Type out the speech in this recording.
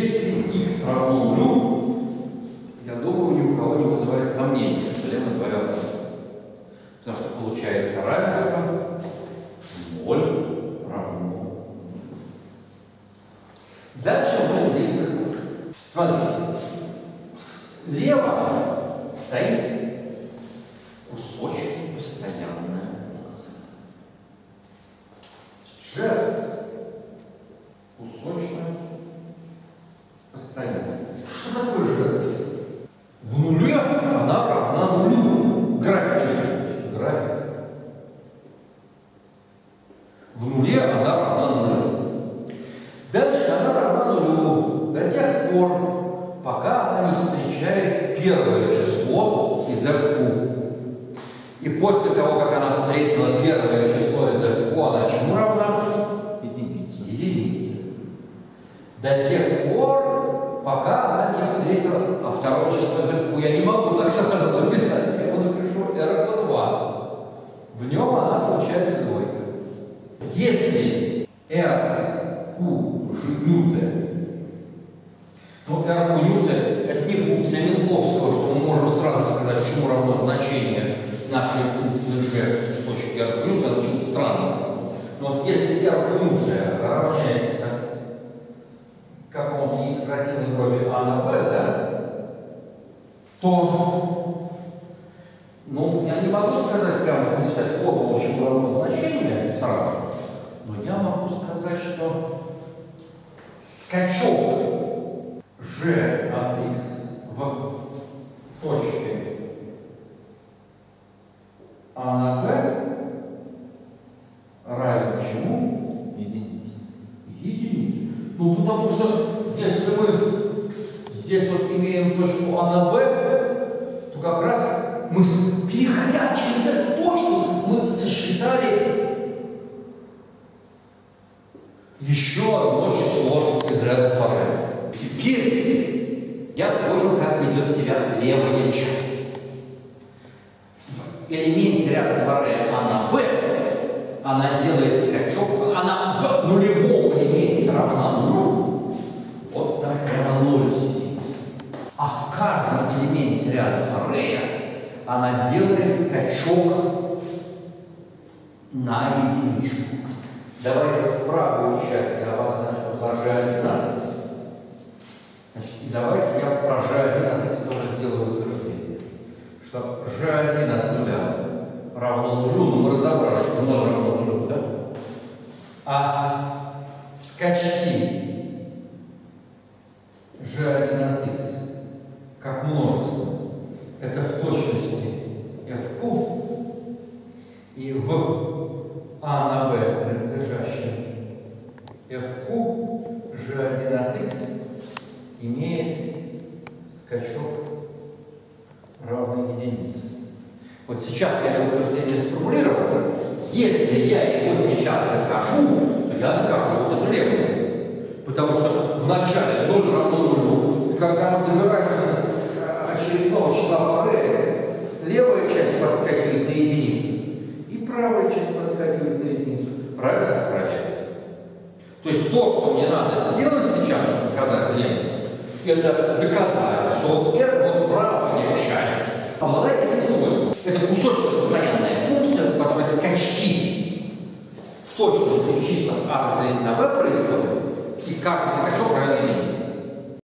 Если x равно нулю, я думаю, ни у кого не вызывает сомнений, что левая говоря, потому что получается равенство 0 равно. Дальше мы будем действовать. Смотрите, слева стоит кусочек постоянная функция. G кусочная постоянная. Что такое G? В нуле она равна нулю. График. В нуле она равна нулю. Дальше она равна нулю до тех пор, пока она не встречает первое число из f(q). И после того, как она встретила первое число из f(q), она чему равна? Единице. До тех пор, пока она не встретила второе число из f(q). Я не могу так сразу написать. Я его напишу r по 2. В нем она случается двойка. Если r(q) ньютон, но r(q) ньютон это не функция Минковского, что мы можем сразу сказать, чему равно значение нашей функции g в точке r(q) ньютон, это очень странно. Но вот если r(q) ньютон равняется какому-то несократимой дроби a на b, да, то, ну, я не могу сказать прямо, написать формулу, чему равно значение сразу, но я могу сказать, что скачок g от x в точке a на b равен чему? Единице. Ну, потому что если мы здесь вот имеем точку a на b, то как раз мы, переходя через эту точку, мы сосчитали еще одно число из ряда Форре. Теперь я понял, как ведет себя левая часть. В элементе ряда Форре а на b она делает скачок, она в нулевом элементе равна нулю. Вот так прямо 0 сидит. А в каждом элементе ряда Форре она делает скачок на единичку. Давайте правую часть я обозначу за g1 от x. Значит, и давайте я про g1 от x тоже сделаю утверждение. Что g1 от нуля равно нулю, но мы разобрали, что 0 равно нулю, да? А скачки g1 от x как множество это в точности f(q) и в a на b принадлежащем f(q) g1 от x имеет скачок равный единице. Вот сейчас я это утверждение сформулировал. Если я его сейчас докажу, то я докажу вот эту левую. Потому что в начале 0 равно нулю. И когда мы добираемся с очередного числа Форре, левая часть подскакивает на единицу, и правая часть подскакивает на единицу. Равенство сохраняется. То есть то, что мне надо сделать сейчас, чтобы доказать левую, это доказать, что вот эта вот правая часть обладает этим свойством. Это кусочная постоянная функция, в которой скачки в точности в числах a разделить на b происходят, и каждый скачок равен единице.